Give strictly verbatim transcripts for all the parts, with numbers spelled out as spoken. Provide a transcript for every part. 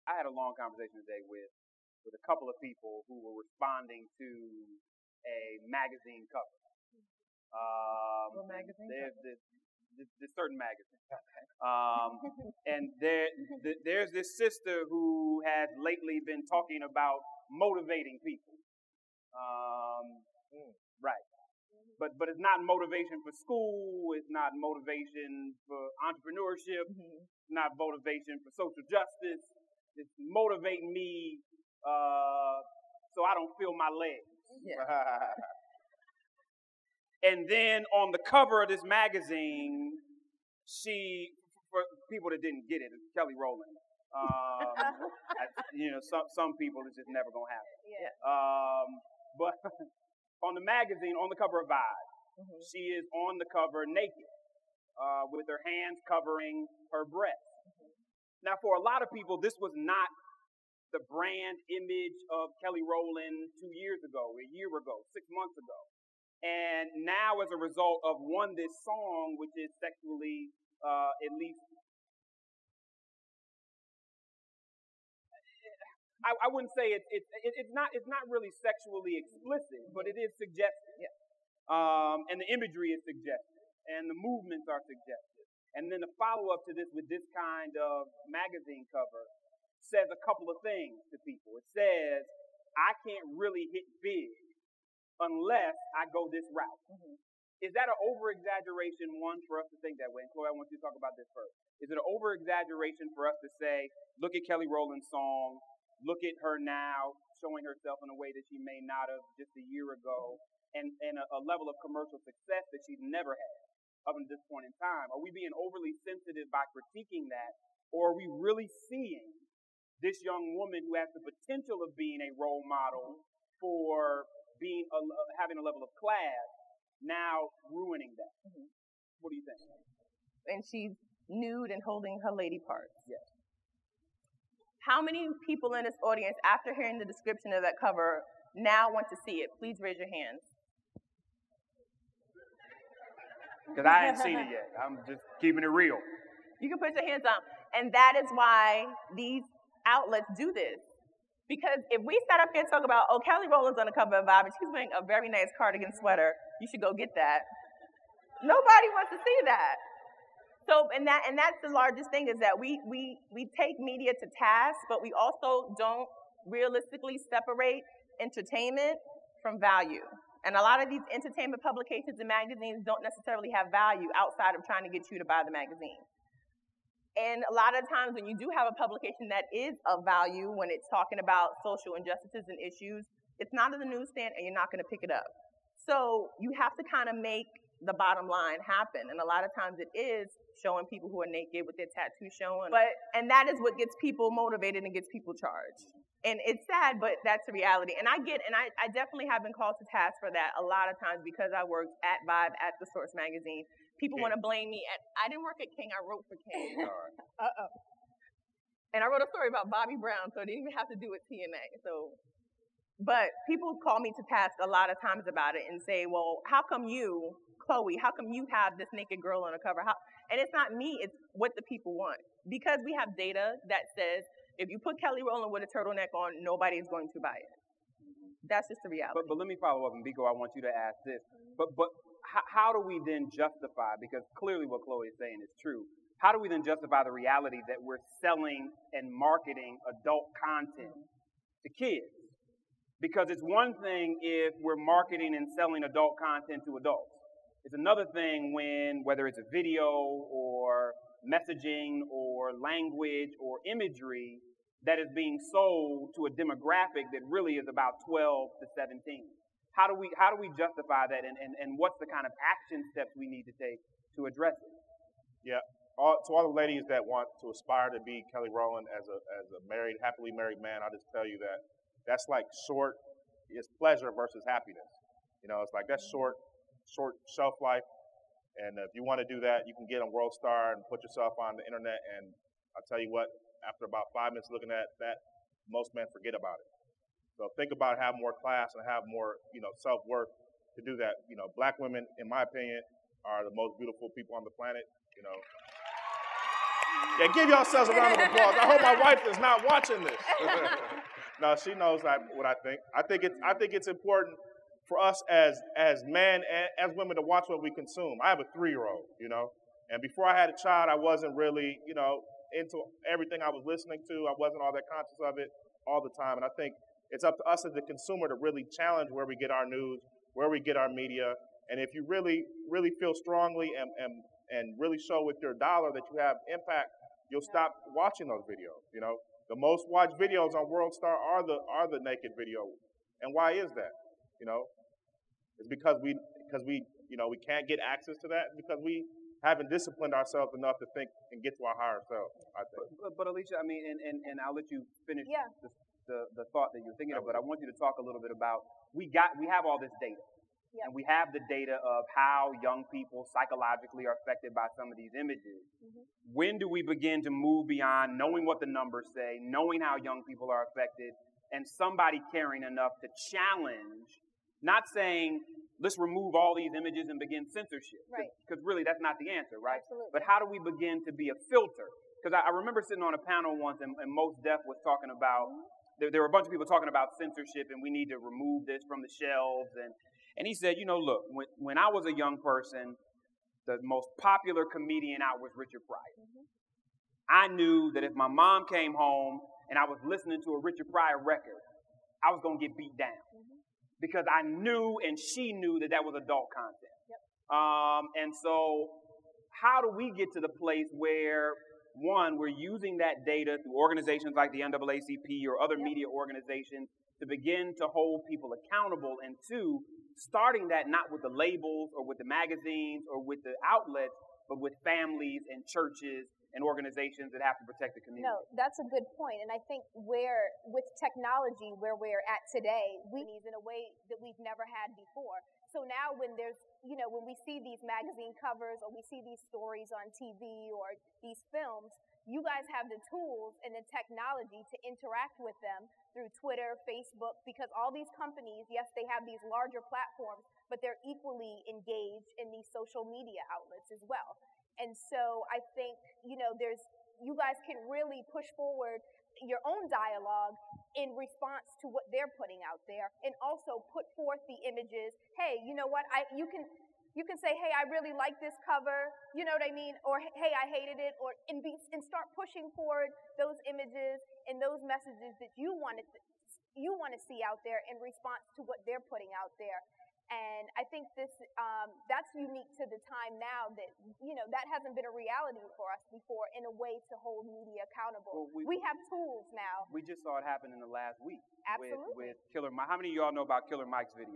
I had a long conversation today with with a couple of people who were responding to a magazine cover. Um, what magazine? There's this, this, this certain magazine, um, and there th- there's this sister who has lately been talking about motivating people. Um, mm. Right. But but it's not motivation for school. It's not motivation for entrepreneurship. Mm-hmm. It's not motivation for social justice. It's motivating me uh, so I don't feel my legs. Yeah. And then on the cover of this magazine, she, for people that didn't get it, it's Kelly Rowland. Um, I, you know, some some people it's just never gonna happen. Yeah. Um, but on the magazine, on the cover of Vibe, mm-hmm. she is on the cover naked, uh, with her hands covering her breasts. Mm-hmm. Now, for a lot of people, this was not the brand image of Kelly Rowland two years ago, a year ago, six months ago. And now, as a result of, one, this song, which is sexually, uh, at least, I, I wouldn't say it's it, it, it's not it's not really sexually explicit, but it is suggestive. Yeah. Um, and the imagery is suggestive, and the movements are suggestive. And then the follow-up to this with this kind of magazine cover says a couple of things to people. It says, I can't really hit big unless I go this route. Mm-hmm. Is that an over-exaggeration, one, for us to think that way? And Chloe, I want you to talk about this first. Is it an over-exaggeration for us to say, look at Kelly Rowland's song, look at her now, showing herself in a way that she may not have just a year ago, and, and a, a level of commercial success that she's never had up until this point in time? Are we being overly sensitive by critiquing that, or are we really seeing this young woman who has the potential of being a role model for being a, having a level of class, now ruining that? Mm-hmm. What do you think? And she's nude and holding her lady parts. Yes. How many people in this audience, after hearing the description of that cover, now want to see it? Please raise your hands. Because I ain't seen it yet. I'm just keeping it real. You can put your hands up. And that is why these outlets do this. Because if we sat up here and talk about, oh, Kelly Rowland's on the cover of Vibe and she's wearing a very nice cardigan sweater, you should go get that. Nobody wants to see that. So, and that and that's the largest thing, is that we we we take media to task, but we also don't realistically separate entertainment from value. And a lot of these entertainment publications and magazines don't necessarily have value outside of trying to get you to buy the magazine. And a lot of times when you do have a publication that is of value, when it's talking about social injustices and issues, it's not in the newsstand and you're not going to pick it up. So you have to kind of make the bottom line happen. And a lot of times it is showing people who are naked with their tattoos showing. But, and that is what gets people motivated and gets people charged. And it's sad, but that's the reality. And I get, and I, I definitely have been called to task for that a lot of times because I worked at Vibe, at The Source magazine. People want to blame me. At, I didn't work at King, I wrote for King. Uh-oh. And I wrote a story about Bobby Brown, so it didn't even have to do with T N A. So, but people call me to task a lot of times about it and say, well, how come you, Chloe, how come you have this naked girl on the cover? How? And it's not me, it's what the people want. Because we have data that says, if you put Kelly Rowland with a turtleneck on, nobody is going to buy it. That's just the reality. But, but let me follow up, and Biko, I want you to ask this. But, but how, how do we then justify, because clearly what Chloe is saying is true, how do we then justify the reality that we're selling and marketing adult content to kids? Because it's one thing if we're marketing and selling adult content to adults. It's another thing when, whether it's a video or messaging or language or imagery, that is being sold to a demographic that really is about twelve to seventeen. How do we how do we justify that, and, and, and what's the kind of action steps we need to take to address it? Yeah, all, to all the ladies that want to aspire to be Kelly Rowland as a as a married, happily married man, I'll just tell you that that's like short, it's pleasure versus happiness. You know, it's like that's short, short shelf life. And if you want to do that, you can get on World Star and put yourself on the internet. And I'll tell you what, after about five minutes looking at that, most men forget about it. So think about having more class and have more, you know, self-worth to do that. You know, black women, in my opinion, are the most beautiful people on the planet. You know, Yeah, give yourselves a round of applause. I hope my wife is not watching this. No, she knows what I think. I think it's I think it's important for us as as men and as women to watch what we consume. I have a three-year-old, you know, and before I had a child, I wasn't really, you know, into everything I was listening to. I wasn't all that conscious of it all the time, and I think it's up to us as the consumer to really challenge where we get our news, where we get our media, and if you really, really feel strongly and and and really show with your dollar that you have impact, you'll stop watching those videos. You know, the most watched videos on World Star are the are the naked videos, and why is that? You know, it's because we because we you know we can't get access to that because we haven't disciplined ourselves enough to think and get to our higher self. I think. But, but Alicia, I mean, and, and, and I'll let you finish yeah. the, the the thought that you're thinking of. But I want you to talk a little bit about we got we have all this data. Yep. And we have the data of how young people psychologically are affected by some of these images. Mm-hmm. When do we begin to move beyond knowing what the numbers say, knowing how young people are affected, and somebody caring enough to challenge, not saying, let's remove all these images and begin censorship. Right. Because really that's not the answer, right? Absolutely. But how do we begin to be a filter? Because I, I remember sitting on a panel once and, and Mos Def was talking about, mm-hmm. there, there were a bunch of people talking about censorship and we need to remove this from the shelves and And he said, you know, look, when, when I was a young person, the most popular comedian out was Richard Pryor. Mm-hmm. I knew that if my mom came home and I was listening to a Richard Pryor record, I was going to get beat down. Mm-hmm. Because I knew and she knew that that was adult content. Yep. Um, and so how do we get to the place where, one, we're using that data through organizations like the N double A C P or other yep. media organizations to begin to hold people accountable, and two, starting that not with the labels or with the magazines or with the outlets, but with families and churches and organizations that have to protect the community. No, that's a good point. And I think where, with technology, where we're at today, we need in a way that we've never had before. So now when there's, you know, when we see these magazine covers or we see these stories on T V or these films, you guys have the tools and the technology to interact with them through Twitter, Facebook, because all these companies, yes, they have these larger platforms, but they're equally engaged in these social media outlets as well. And so I think, you know, there's, you guys can really push forward your own dialogue in response to what they're putting out there, and also put forth the images. Hey, you know what, I, you can, You can say, hey, I really like this cover, you know what I mean? Or, hey, I hated it, or and, be, and start pushing forward those images and those messages that you want to you want to see out there in response to what they're putting out there. And I think this um, that's unique to the time now that, you know, that hasn't been a reality for us before in a way to hold media accountable. Well, we, we have tools now. We just saw it happen in the last week. Absolutely. With, with Killer Mike. How many of y'all know about Killer Mike's video?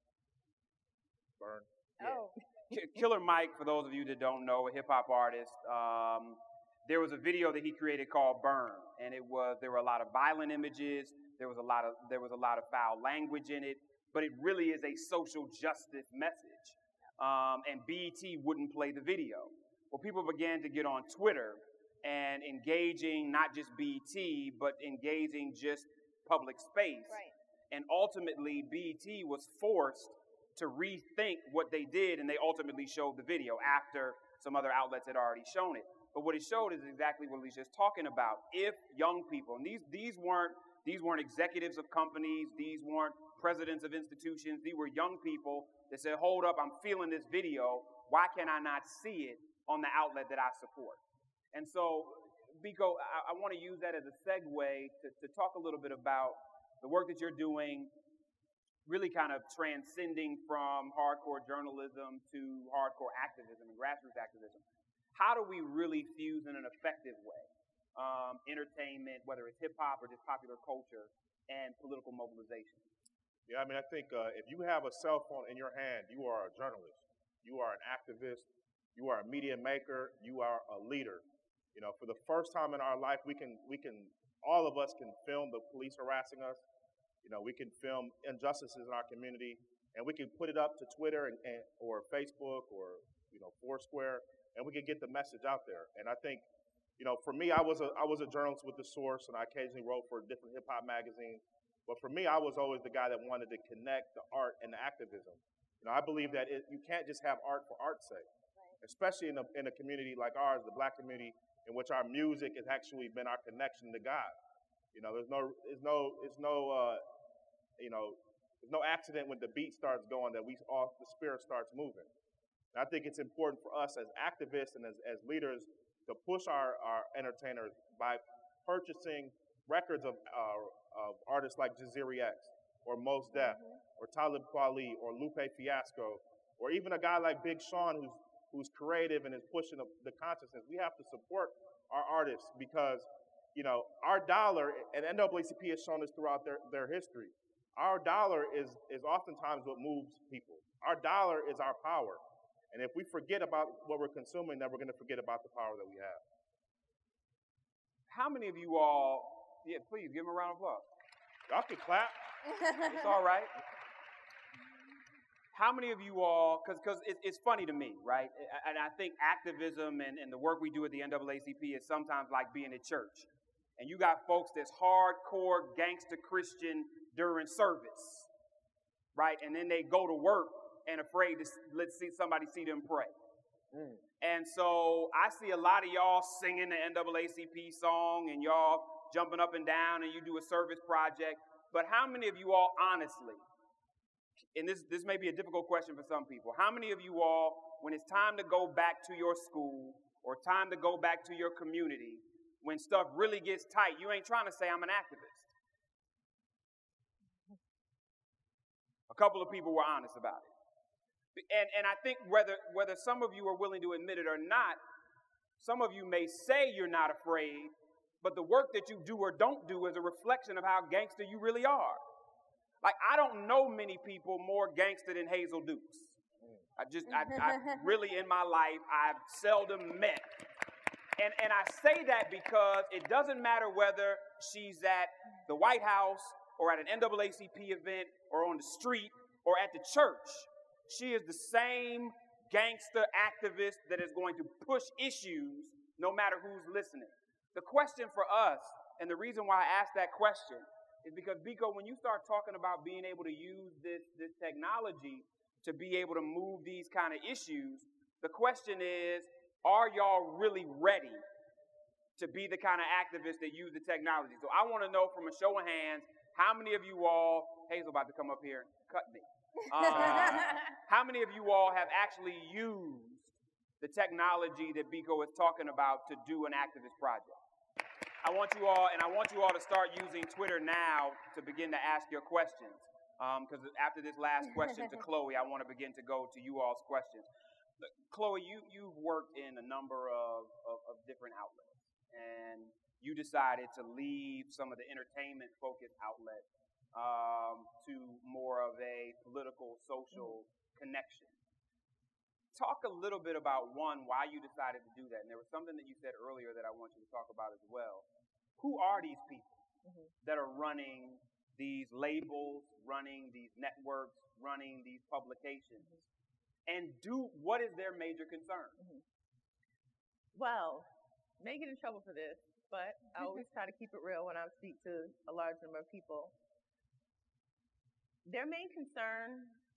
Burn. Yeah. Oh. Killer Mike, for those of you that don't know, a hip-hop artist, um, there was a video that he created called Burn, and it was, there were a lot of violent images, there was a lot of, there was a lot of foul language in it, but it really is a social justice message, um, and B E T wouldn't play the video. Well, people began to get on Twitter and engaging not just B E T, but engaging just public space. Right. And ultimately, B E T was forced to rethink what they did, and they ultimately showed the video after some other outlets had already shown it. But what it showed is exactly what Alicia's talking about. If young people, and these these weren't these weren't executives of companies, these weren't presidents of institutions, these were young people that said, hold up, I'm feeling this video, why can I not see it on the outlet that I support? And so, Biko, I, I want to use that as a segue to, to talk a little bit about the work that you're doing, really kind of transcending from hardcore journalism to hardcore activism and grassroots activism. How do we really fuse in an effective way um, entertainment, whether it's hip-hop or just popular culture, and political mobilization? Yeah, I mean, I think uh, if you have a cell phone in your hand, you are a journalist. You are an activist. You are a media maker. You are a leader. You know, for the first time in our life, we can, we can, all of us can film the police harassing us. You know, we can film injustices in our community, and we can put it up to Twitter and, and or Facebook or, you know, Foursquare, and we can get the message out there. And I think, you know, for me, I was a I was a journalist with The Source, and I occasionally wrote for different hip hop magazines. But for me, I was always the guy that wanted to connect the art and the activism. You know, I believe that it, you can't just have art for art's sake, right. Especially in a in a community like ours, the Black community, in which our music has actually been our connection to God. You know, there's no, there's no, there's no, uh, you know, there's no accident when the beat starts going that we all, the spirit starts moving. And I think it's important for us as activists and as, as leaders to push our, our entertainers by purchasing records of, uh, of artists like Jaziri X or Mos Def mm-hmm. or Talib Kweli or Lupe Fiasco or even a guy like Big Sean who's, who's creative and is pushing the, the consciousness. We have to support our artists because, you know, our dollar, and N double A C P has shown us throughout their, their history, our dollar is, is oftentimes what moves people. Our dollar is our power. And if we forget about what we're consuming, then we're going to forget about the power that we have. How many of you all, yeah, please give them a round of applause. Y'all can clap. It's all right. How many of you all, because because it, it's funny to me, right? And I think activism and, and the work we do at the N double A C P is sometimes like being at church. And you got folks that's hardcore gangster Christian during service, right? And then they go to work and afraid to let's see somebody see them pray. Mm. And so I see a lot of y'all singing the N double A C P song and y'all jumping up and down and you do a service project. But how many of you all honestly, and this, this may be a difficult question for some people, how many of you all, when it's time to go back to your school or time to go back to your community, when stuff really gets tight, you ain't trying to say I'm an activist? A couple of people were honest about it. And, and I think whether, whether some of you are willing to admit it or not, some of you may say you're not afraid, but the work that you do or don't do is a reflection of how gangster you really are. Like, I don't know many people more gangster than Hazel Dukes. I just, I, I really in my life, I've seldom met. And, and I say that because it doesn't matter whether she's at the White House or at an N double A C P event or on the street or at the church. She is the same gangster activist that is going to push issues no matter who's listening. The question for us, and the reason why I asked that question, is because, Biko, when you start talking about being able to use this, this technology to be able to move these kind of issues, the question is, are y'all really ready to be the kind of activists that use the technology? So I want to know from a show of hands, how many of you all, Hazel about to come up here and cut me. Um, how many of you all have actually used the technology that Biko is talking about to do an activist project? I want you all, and I want you all to start using Twitter now to begin to ask your questions. Because um, after this last question to Chloe, I want to begin to go to you all's questions. Look, Chloe, you, you've worked in a number of, of, of different outlets, and you decided to leave some of the entertainment-focused outlets um, to more of a political, social mm-hmm. connection. Talk a little bit about, one, why you decided to do that. And there was something that you said earlier that I want you to talk about as well. Who are these people mm-hmm. that are running these labels, running these networks, running these publications? Mm-hmm. And do what is their major concern? Mm-hmm. Well, may get in trouble for this, but I always try to keep it real when I speak to a large number of people. Their main concern